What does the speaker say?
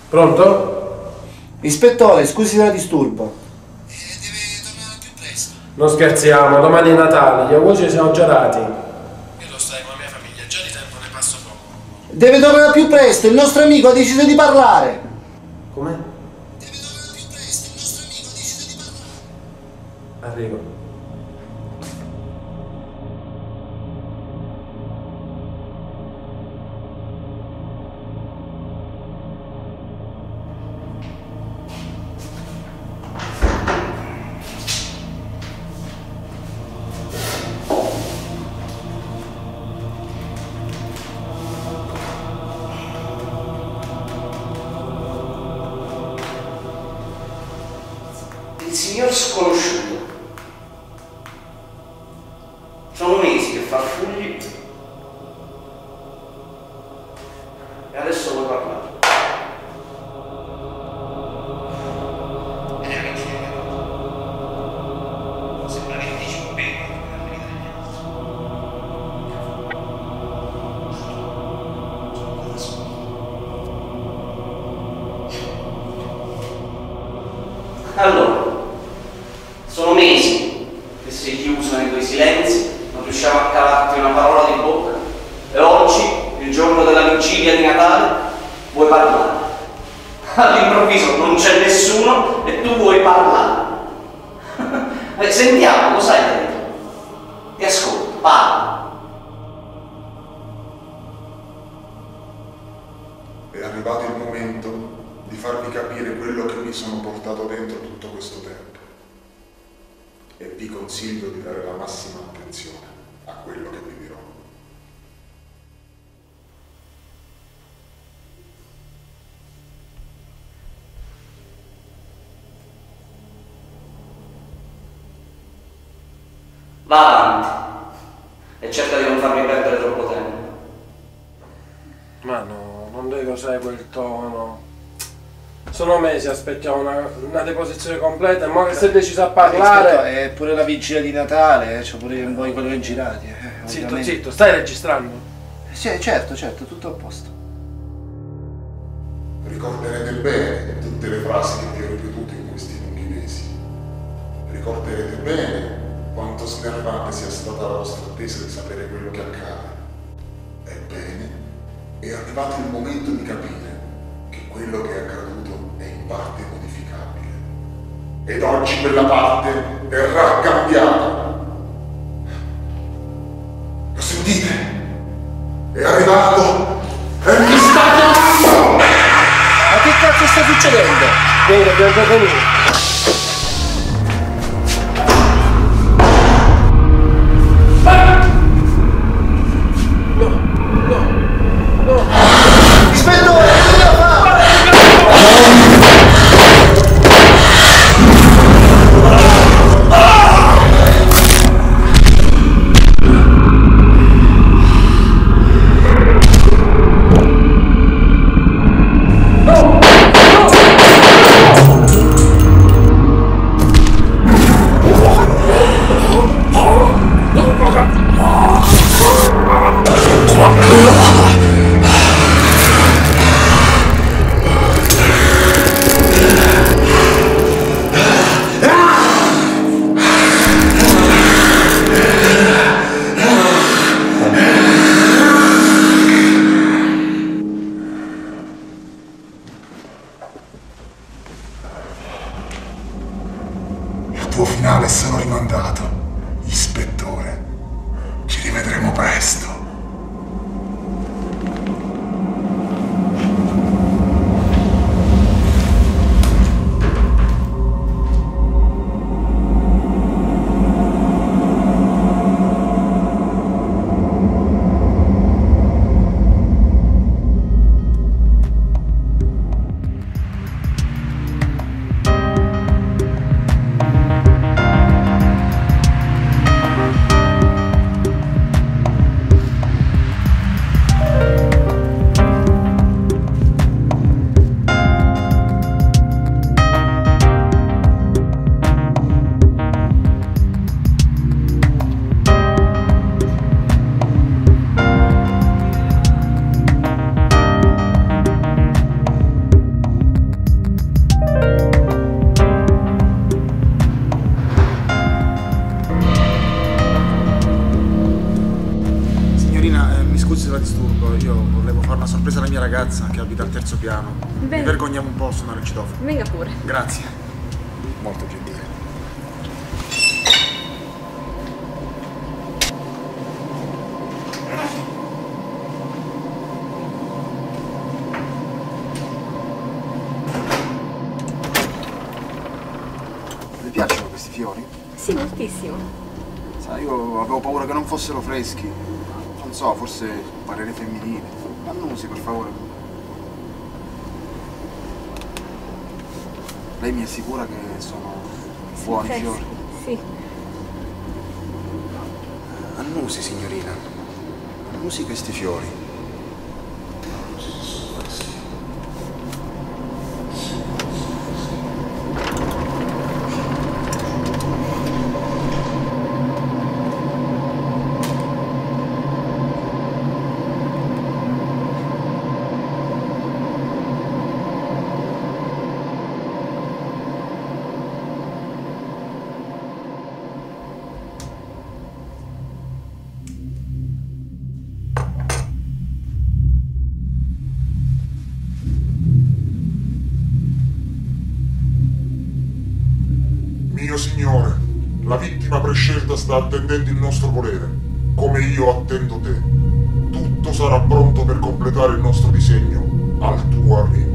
Pronto? Ispettore, scusi se la disturbo. Deve tornare più presto. Non scherziamo, domani è Natale, gli auguri ci siamo già dati. Io lo sai, con la mia famiglia, già di tempo ne passo poco. Deve tornare più presto, il nostro amico ha deciso di parlare. Come? Deve tornare più presto, il nostro amico ha deciso di parlare. Arrivo. Il signor sconosciuto. Sono mesi che fa fugli e adesso vuoi parlare. Sembra che ti dici bene la verità degli Allora, sono mesi che sei chiuso nei tuoi silenzi, non riusciamo a cavarti una parola di bocca e oggi, il giorno della vigilia di Natale, vuoi parlare. All'improvviso non c'è nessuno e tu vuoi parlare. Sentiamo, cosa hai detto? Ti ascolto, parla. È arrivato il momento di farvi capire quello che mi sono portato dentro tutto questo tempo e vi consiglio di dare la massima attenzione a quello che vi dirò. Va avanti e cerca di non farmi perdere troppo tempo. Ma no, non devi usare quel tono. Sono mesi, aspettiamo una deposizione completa e mo che sei deciso a parlare. È pure la vigilia di Natale, c'ho pure un po' i colori girati. Zitto, ovviamente. zitto, stai registrando? Sì, certo, tutto a posto. Ricorderete bene tutte le frasi che vi ho ripetuto in questi lunghi mesi. Ricorderete bene quanto snervante sia stata la vostra attesa di sapere quello che accade. Ebbene, è arrivato il momento di capire che quello che è accaduto è in parte modificabile. Ed oggi quella parte verrà cambiata. Lo sentite? È arrivato! E mi sta chiamando! Ma che cazzo sta succedendo? Vieni, dobbiamo intervenire. Ispettore, che devo fare? Il tuo finale è solo rimandato, ispettore. Ci rivedremo presto. ragazza che abita al terzo piano. Mi Bene. vergogniamo un po' a suonare il citofono. Venga pure. Grazie. Molto gentile. Le piacciono questi fiori? Sì, moltissimo. Sai, io avevo paura che non fossero freschi. Non so, forse un parere femminile. Annusi, per favore. Lei mi assicura che sono buoni Freschi, fiori? Sì. Annusi, signorina. Annusi questi fiori. Mio signore, la vittima prescelta sta attendendo il nostro volere, come io attendo te. Tutto sarà pronto per completare il nostro disegno al tuo arrivo.